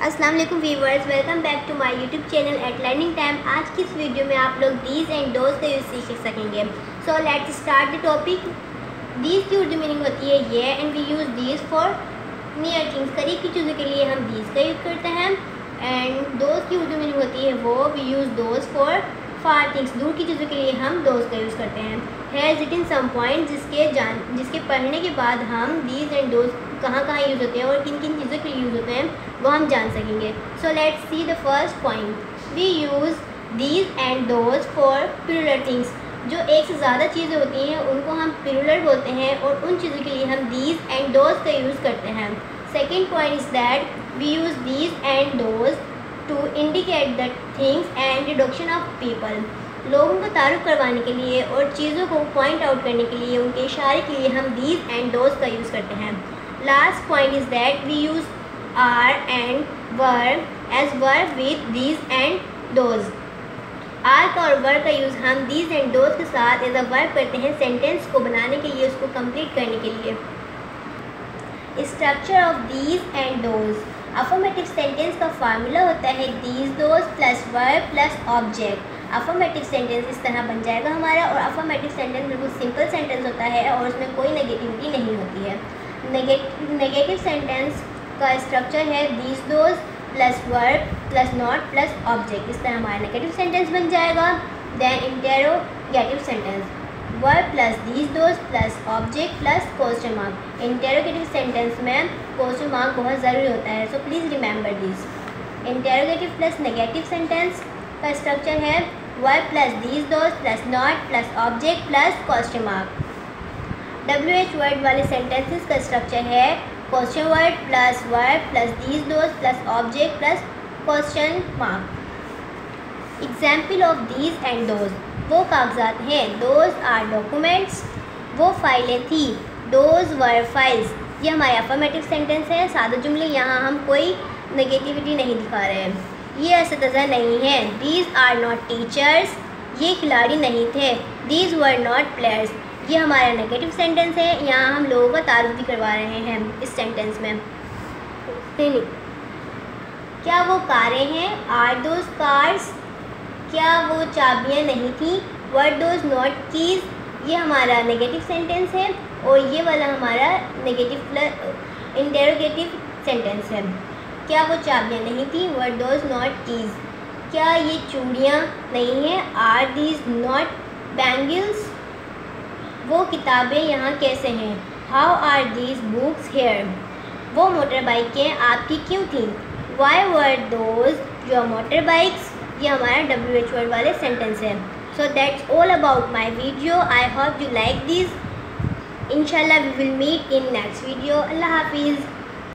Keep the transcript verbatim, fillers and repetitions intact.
अस्सलाम वालेकुम viewers, welcome back to my YouTube channel at learning time. आज की इस वीडियो में आप लोग दीज एंड दोज का यूज़ सीख सकेंगे। So let's start the topic. These की उर्दू मीनिंग होती है ये, and we use these for near things, करीब की चीज़ों के लिए हम दीज का यूज़ करते हैं। एंड दोज की उर्दू मीनिंग होती है वो, we use those for far things, दूर की चीज़ों के लिए हम दोज का यूज़ करते हैं। Has it in some point, जिसके जान जिसके पढ़ने के बाद हम दीज एंड दोज कहाँ कहाँ यूज़ होते हैं और किन किन चीज़ों के लिए यूज़ होते हैं वो हम जान सकेंगे। So let's see the first point. We use these and those for plural things, जो एक से ज़्यादा चीज़ें होती हैं उनको हम प्लूरल बोलते हैं और उन चीज़ों के लिए हम दीज एंड दोज का यूज़ करते हैं। Second point is that we use these and those to indicate the things and reduction of people, लोगों को तारुफ करवाने के लिए और चीज़ों को पॉइंट आउट करने के लिए, उनके इशारे के लिए हम दीज एंड दोज का यूज़ करते हैं। Last point is that we use are and verb as verb with these and those. Are का और वर्ब का यूज़ हम दीज एंड दोज के साथ एज अ वर्ब करते हैं सेंटेंस को बनाने के लिए, उसको कंप्लीट करने के लिए। Structure of these and those. Affirmative sentence का फार्मूला होता है these those plus verb plus object. Affirmative sentence इस तरह बन जाएगा हमारा, और अफर्मेटिव सेंटेंस बिल्कुल सिंपल सेंटेंस होता है और उसमें कोई नेगेटिविटी नहीं होती है। नेगेटिव नेगेटिव सेंटेंस का स्ट्रक्चर है these those plus verb plus not plus object, इस तरह हमारा नेगेटिव सेंटेंस बन जाएगा। Then interrogative sentence, verb plus these those plus object plus question mark. Interrogative sentence में क्वेश्चन मार्क बहुत ज़रूरी होता है, so please remember this. Interrogative plus negative sentence का स्ट्रक्चर है verb plus these those plus not plus object plus question mark. W H word वाले sentences का structure है question word plus verb plus these those plus object plus question mark. Example of these and those, वो कागजात हैं, those are documents, वो फाइलें थी, those were files. ये हमारे अफर्मेटिव सेंटेंस है, सादे जुमले, यहाँ हम कोई नेगेटिविटी नहीं दिखा रहे हैं। ये असतज़ा नहीं है, दीज आर नॉट टीचर्स, ये खिलाड़ी नहीं थे, दीज वर नॉट प्लेयर्स। ये हमारा नेगेटिव सेंटेंस है, यहाँ हम लोगों का तारुफ भी करवा रहे हैं इस सेंटेंस में। नहीं, क्या वो कारें हैं, आर दोज कार्स, क्या वो चाबियाँ नहीं थी, वर दोज नॉट कीज़। ये हमारा नेगेटिव सेंटेंस है और ये वाला हमारा नेगेटिव प्लस इंटेरोगेटिव सेंटेंस है। क्या वो चाबियाँ नहीं थी, वर दोज नॉट कीज़। क्या ये चूड़ियाँ नहीं हैं, आर दीज नॉट बैंगल्स। वो किताबें यहाँ कैसे हैं, how are these books here. वो मोटर बाइकें आपकी क्यों थी, why were those your motor bikes. ये हमारा डब्ल्यू एच वर्ड वाले सेंटेंस है। So that's all about my video, I hope you like this. इंशाल्लाह we will meet in next video. अल्लाह हाफिज़।